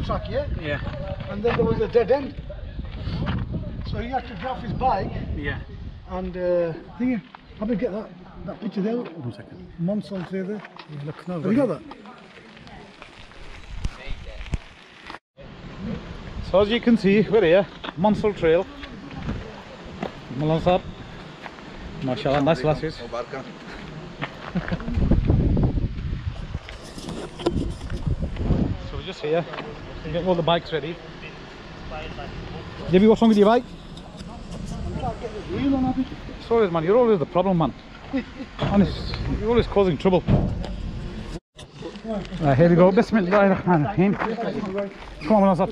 track, yeah? Yeah. And then there was a dead end. So he had to get off his bike Yeah. and thingy. How do you get that picture there? 1 second. Monsoon tree there. Yeah, look, no, Have you got that? So as you can see, we're here, Monsal Trail. Malan Sahab. MashaAllah, nice glasses. So we're just here, getting all the bikes ready. Debbie, what's wrong with your bike? Sorry man, you're always the problem man. Honest, you're always causing trouble. Right, here we go. Bismillahirrahmanirrahim. Come on, Malan Sahab.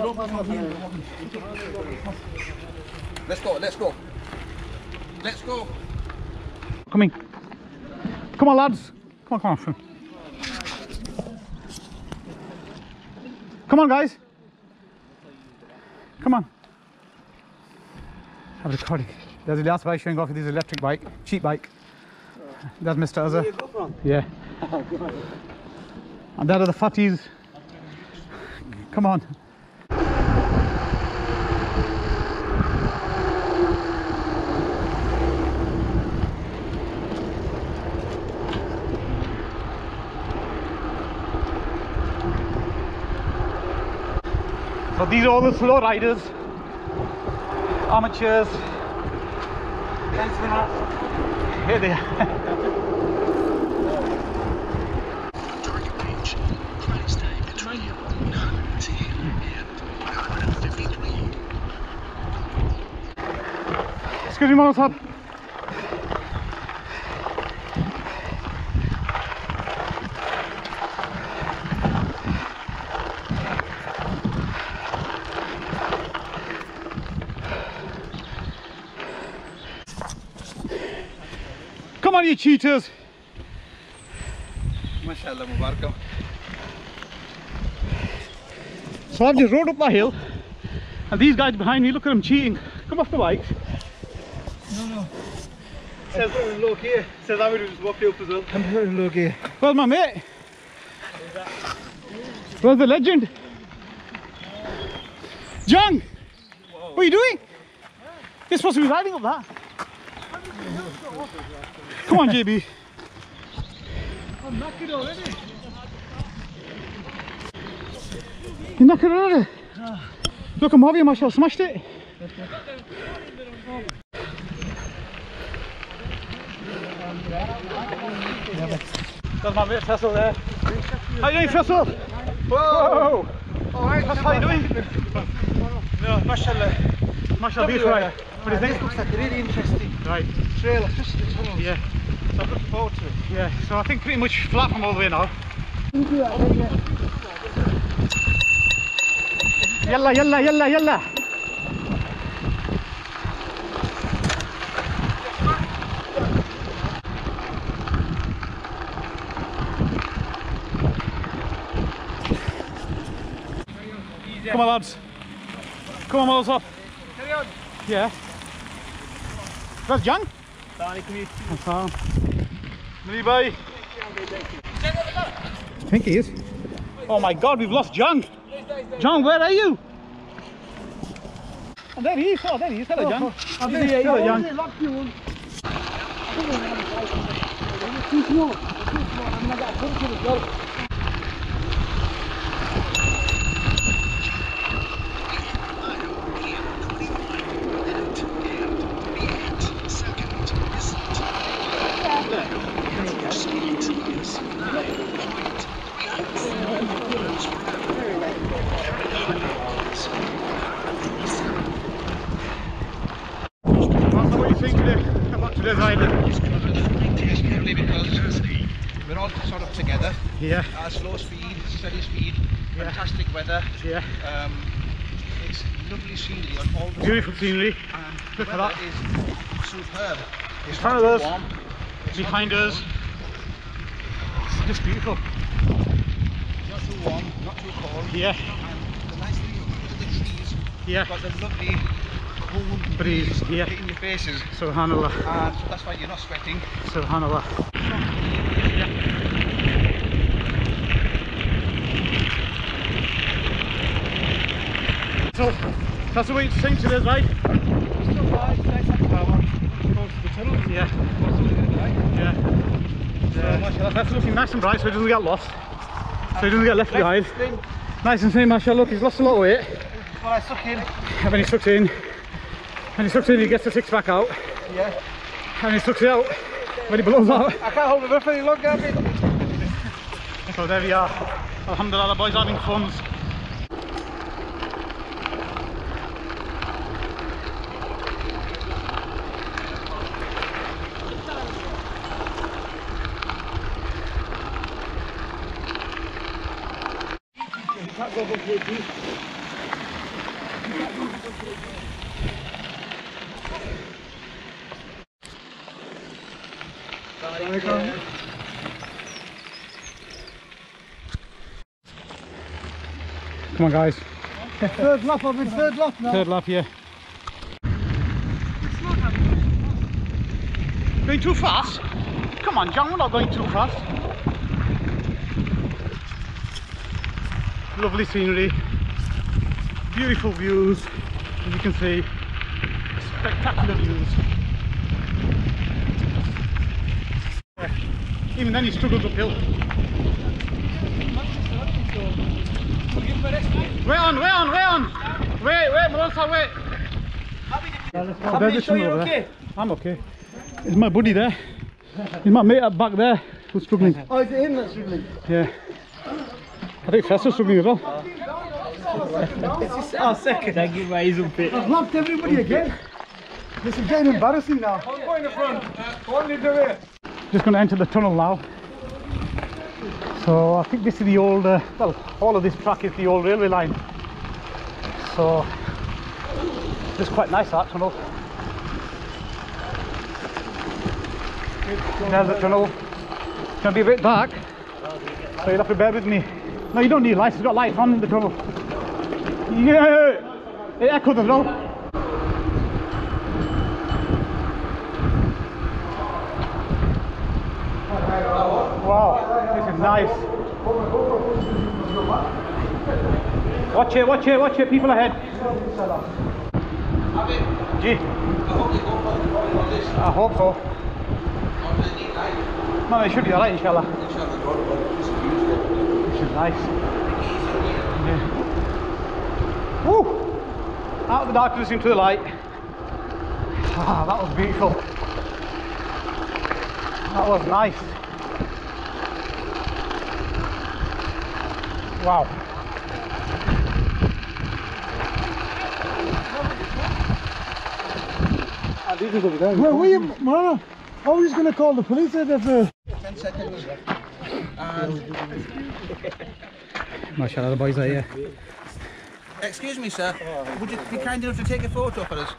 Let's go, let's go. Let's go. Coming. Come on, lads. Come on. Come on, guys. Come on. I'm recording. There's Ilyas bhai showing off with his electric bike, cheap bike. That's Mr. Azhar. Where you go from? Yeah. And that are the fatties. Come on. So these are all the slow riders, amateurs. Thanks for that. Here they are. Target range, Christ Day Petroleum, 19 and 153. Excuse me, Malan Sahab. Come on, you cheaters! MashaAllah, Mubarakam. So I've just rode up that hill, and these guys behind me, look at them cheating. Come off the bikes. No. Says low gear. Says I would just walk you up as well. I'm very low gear. Where's my mate? Where's the legend? Jung! What are you doing? You're supposed to be riding up that. Come on, JB. I'm knackered already. You're knackered already? Look, I'm heavy, mashallah, smashed it. There's my mate Faisal there. How you doing, Faisal? Whoa! Alright, How you doing? No, mashallah. Mashallah, beautiful. What do you This think? looks like a really interesting Right, trail, especially the tunnels. yeah. So I'm looking forward to it. Yeah, so I think pretty much flat from all the way now. Yalla, yalla, yalla, yalla. Come on, lads. Come on, Malan Sahab. Carry on. Yeah. Where's Jan? Danny, come here. Mini boy. I think he is. Oh my God, we've lost Jung. Jung, where are you? Oh, there he is. Oh, there he is. Hello, Jung. Hello, Jung. What do you think about today's island? Purely because we're all sort of together. Yeah. Slow speed, steady speed, fantastic weather. Yeah. It's lovely scenery on all the Beautiful scenery. and Look the at weather that. is superb. In It's front not of too us, warm. It's not behind too us. cold, It's just beautiful. not too warm, not too cold. Yeah. And the nice thing is the trees. Yeah. You've got the lovely cool Breeze, yeah. hitting your faces, Subhanallah. and that's why you're not sweating. Subhanallah. So that's the way it's changed today, right? Yeah. Yeah. That's looking nice and bright so he doesn't get lost. So he doesn't get left behind. Nice and slim, mashallah. Look, he's lost a lot of weight. When I suck in. And when he sucks in, he gets the six pack out. Yeah. And he sucks it out when he blows out. I can't hold it up any longer. So there we are. Alhamdulillah, the boys are having fun. Come on, guys. Third lap, I'm in third lap now. Third lap, yeah. Going too fast? Come on, John, we're not going too fast. Lovely scenery, beautiful views, as you can see, spectacular views. Yeah. Even then he struggles uphill. Way on! Wait, Malonza, wait! Sure you're okay? I'm okay. Is my buddy there? Is my mate up back there who's struggling? Oh, is it him that's struggling? Yeah. I think Fesser's struggling as well. Second. Thank you, mate. He's unfit. I've lapped everybody again. This is getting embarrassing now. I'm going in the front. What did you do it? Just going to enter the tunnel now. So I think this is the old, well, all of this track is the old railway line. So it's quite nice, that tunnel. There's the tunnel. It's going to be a bit dark, so you'll have to bear with me. No, you don't need lights, it's got lights on in the tunnel. Yeah! It echoes as well. Wow, this is nice. Watch it, people ahead. Gee. I hope so. No, it should be alright, inshallah. This is nice. Yeah. Woo! Out of the darkness into the light. Ah, that was beautiful. That was nice. Wow. Where were you, Marana? I was going to call the police at the 10 seconds. MashaAllah, the boys are here. Excuse me, sir. Would you be kind enough to take a photo for us?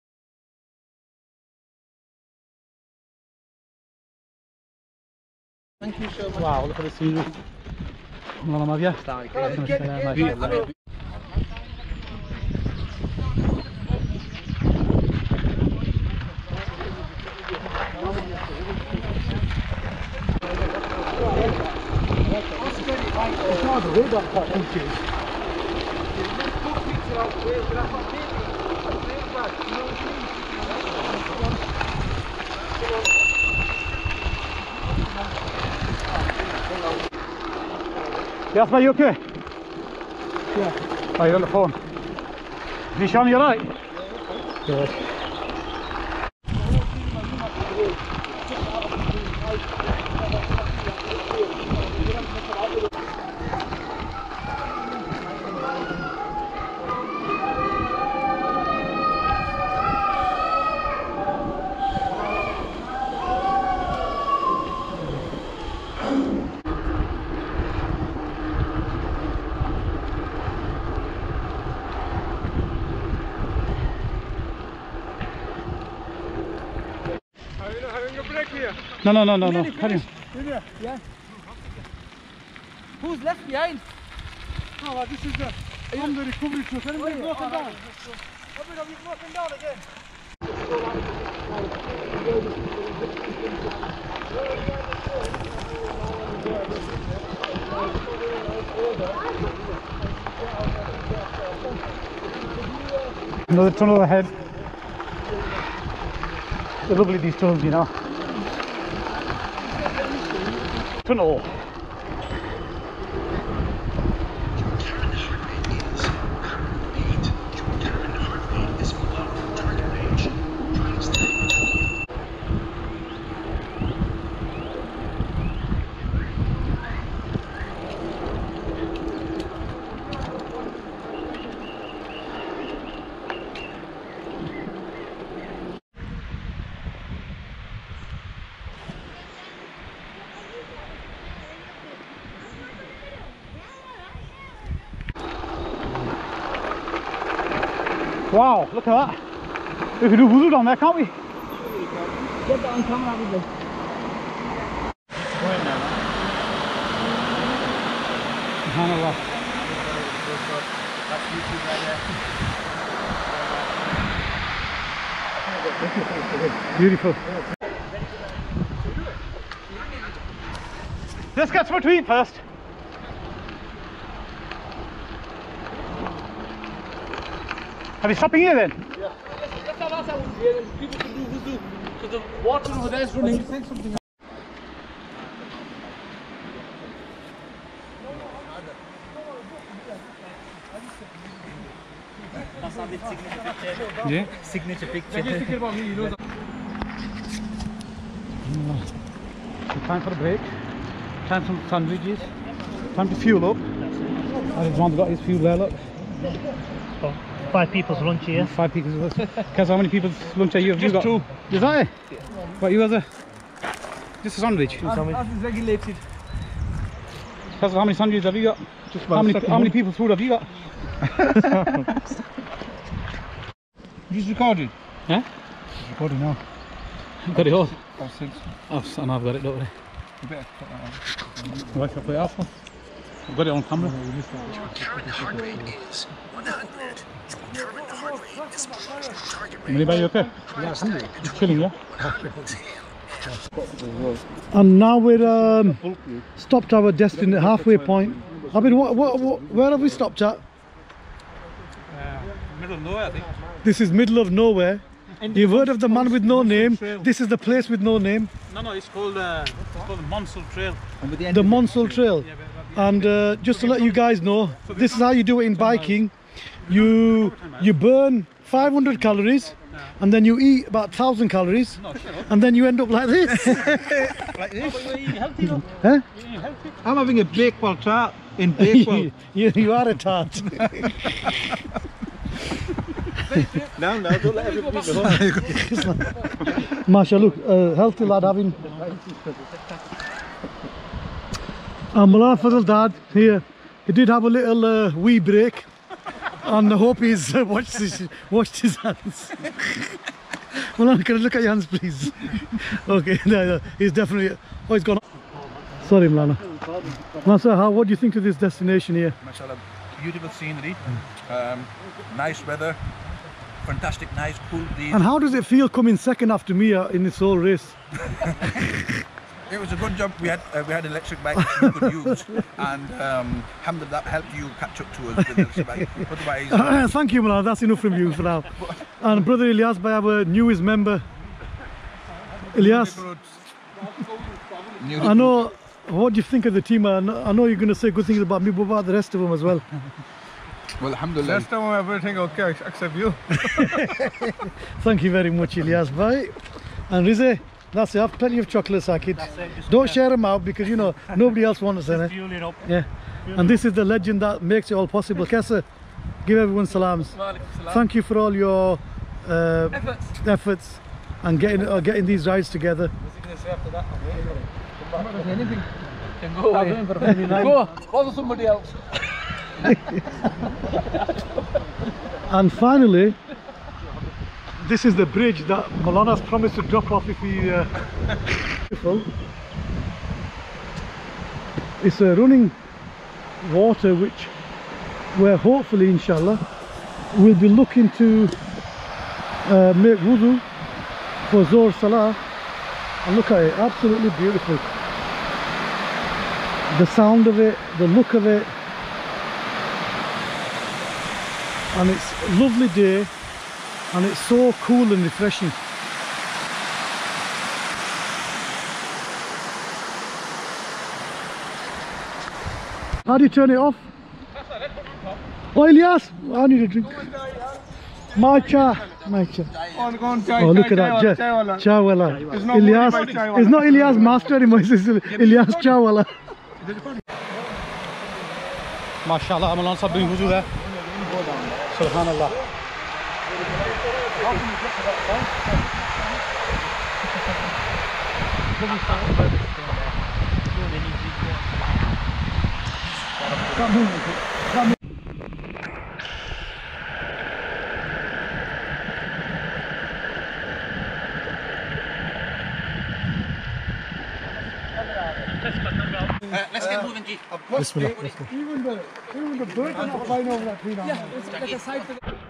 Thank you so much. Wow, look at the scenery. Yes, mate, you okay? Yeah. Oh, you're on the phone. Nishan, you alright? Good. No. Carry on. Yeah. Who's left behind? Oh, this is the recovery truck. Everybody's walking down. Everybody's walking down again. Another tunnel ahead. They're lovely, these tunnels, you know. Tunnel. Current heart rate is 108. Your current heart rate is below target range. Try to stay between. Wow, look at that. We can do wuzu down there, can't we? Get that on camera, obviously. SubhanAllah. That's YouTube right there. Beautiful. Let's get some to eat first. Are we stopping here then? That's our last time here, and people can do wuzu. So the water over there is running. Say something. That's our big signature picture. Yeah. Signature picture. Time for a break. Time for some sandwiches. Time to fuel up. Alexander got his fuel there, look. 5 people's lunch here. 5 people's lunch. Kaz, how many people's lunch are you? Just 2. Is that it? What, you as a... Just a sandwich? As is regulated. Kaz, how many sandwiches have you got? Just How many people's food have you got? Just recording. Yeah? Just recording now. Got it all. Oh, since. Oh, and I've got it, don't worry. You better put that on. Why should I play it off? I've got it on camera. Current heart rate is 100. Your current heart rate is below target range. Anybody okay? Try to stay between Chilling, yeah? 110. And now we're stopped our destination halfway point. I mean, where have we stopped at? Middle of nowhere, I think. This is middle of nowhere. You've heard of the man with no name. This is the place with no name. No, it's called the Monsul Trail. The Monsul Trail. And just to let you guys know, this is how you do it in biking. You burn 500 calories and then you eat about 1,000 calories and then you end up like this. Like this? You're eating healthy though. Huh? You're eating healthy. I'm having a Bakewell tart in Bakewell. You are a tart. No, don't let everybody know. Masha, look, healthy lad having. Mulana Fazl's dad here, he did have a little wee break, and I hope he's washed his hands. Mulana, can I look at your hands, please? Okay, no, he's definitely. Oh, he's gone. Sorry, Mulana. Masa, what do you think of this destination here? Mashallah, beautiful scenery, nice weather, fantastic, nice, cool breeze. And how does it feel coming second after me in this whole race? It was a good job. We had electric bikes you could use, and alhamdulillah, that helped you catch up to us with the electric bike. Otherwise, thank you, Mulana. That's enough from you for now. And brother Ilyas, by our newest member, Ilyas. I know. What do you think of the team? I know you're going to say good things about me, but about the rest of them as well. well, alhamdulillah. Last time everything okay except you. Thank you very much, Ilyas. Bye. And Rize, that's it. Have plenty of chocolates, kid. Don't share them out because you know nobody else wants them. Fuel it up. Yeah. And this is the legend that makes it all possible. Kessa, give everyone salams. Thank you for all your efforts and getting these rides together. Anything can go away. Go to somebody else. And finally, this is the bridge that Mulana's promised to drop off if he beautiful. It's a running water which where hopefully inshallah we'll be looking to make wudu for Zohr Salah. And look at it, absolutely beautiful. The sound of it, the look of it, and it's a lovely day. and it's so cool and refreshing. How do you turn it off? Oh, Ilyas, I need a drink. My cha. Oh, look at that. Chawala. Ilyas. It's not Ilyas Master anymore, it's Ilyas Chawala. MashaAllah, Amalan Sahib doing wuzu there. Subhanallah. Let's get moving, G. Bismillah. Even the birds are not flying over that tree now. Yeah, it's like a side to the...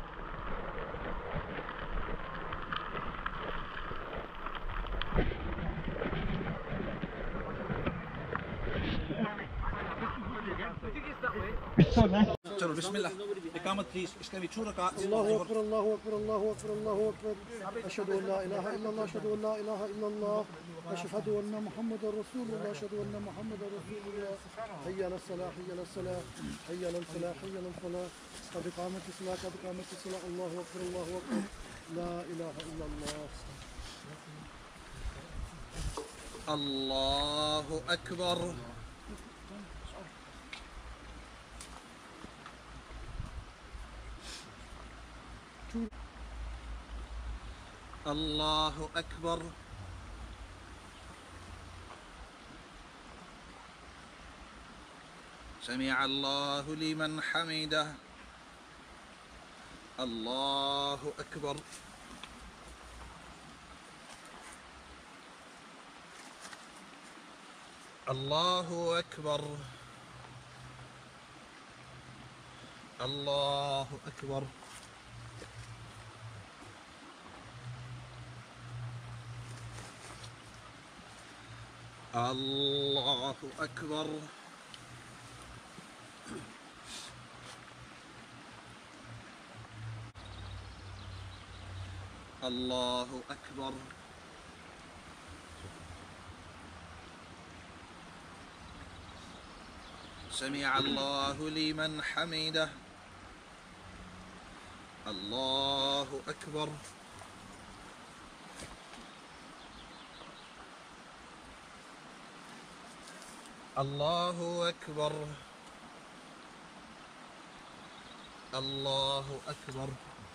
चलो बिस्मिल्लाह इकामत please इसके भी 2 रकात Allahu Akbar, Allahu Akbar, Allahu Akbar, Allahu Akbar. Ashhadu an la ilaha illallah, ashhadu an la ilaha illallah. Ashhadu anna Muhammadar Rasulullah, ashhadu anna Muhammadar Rasulullah. Hayya ala salah, hayya ala salah, hayya ala salah, hayya ala salah. Qad iqamati salah, qad iqamati salah. Allahu Akbar, Allahu Akbar. La ilaha illallah. Allahu Akbar. Allahu Akbar. سمع الله لمن حمده. الله أكبر. الله أكبر. الله أكبر. الله أكبر. الله أكبر. سمع الله لمن حمده. الله أكبر. الله أكبر. الله أكبر.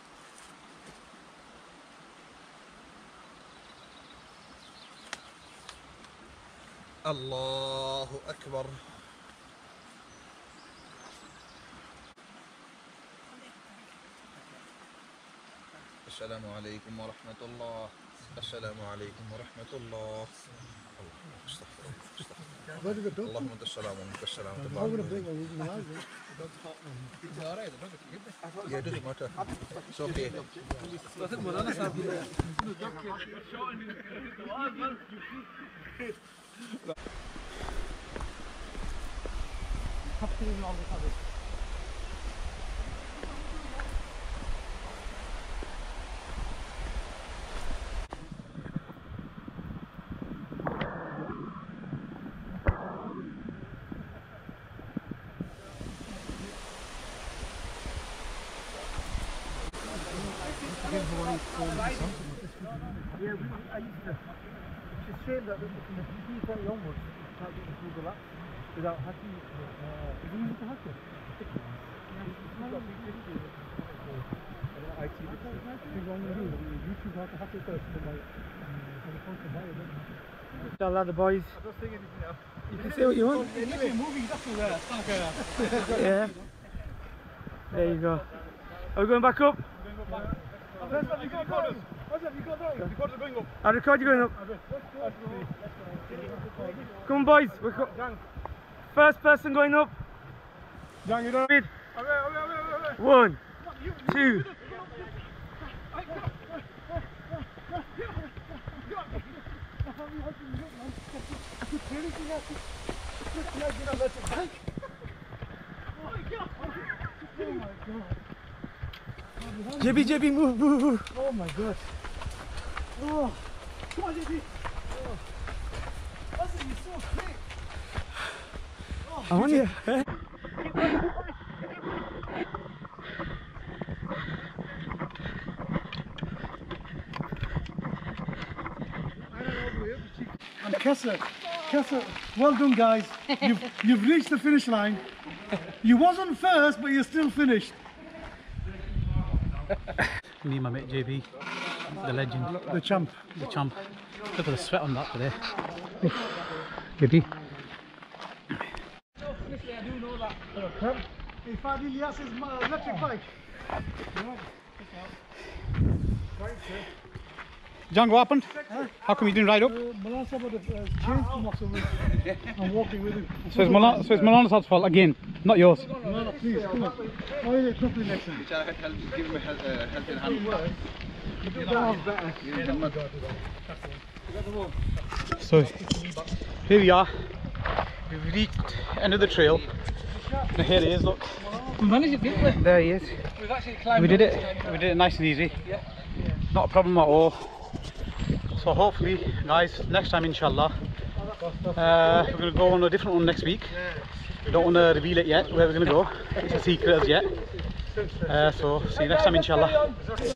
الله أكبر. السلام عليكم ورحمة الله. السلام عليكم ورحمة الله. استغفر الله. اللهم انت السلام ومنك السلام. Yeah, it doesn't matter. It's okay. Yeah, I used to. It's a shame that from the T20 onwards, you can't get through the laps without hacking. Is it easy to hack it? I think what I'm going to do is YouTube how to hack it first, and on the phone to buy it. Inshallah, the boys. I don't think anything else. You can say what you want. Anyway, moving, that's all there. It's like yeah. There you go. Are we going back up? I'll record you going up. Come on, boys. First person going up. Wait. 1, 2. JB, move. Oh my god. Oh, come on, JB. Listen, you're so quick. I want you. And Kessa, well done guys. You've reached the finish line. You wasn't first, but you're still finished. Me and my mate JB, the legend, The champ. the champ. Look at the sweat on that today. JB. Hey, Fadil Yasser's electric bike. John, what happened? How come you didn't ride up? Milan said about the chains come off, so I'm walking with him. So it's Milan's fault again, not yours. No, please, come on. Oh, yeah, company next time. Give him a helping hand. So here we are. We've reached the end of the trail. And here he is, look. We managed it, didn't we? There he is. We've actually climbed We did up. it. We did it nice and easy. Yeah. Not a problem at all. So hopefully, guys, next time inshallah, we're going to go on a different one next week. We don't want to reveal it yet, where we're going to go. It's a secret as yet. So see you next time inshallah.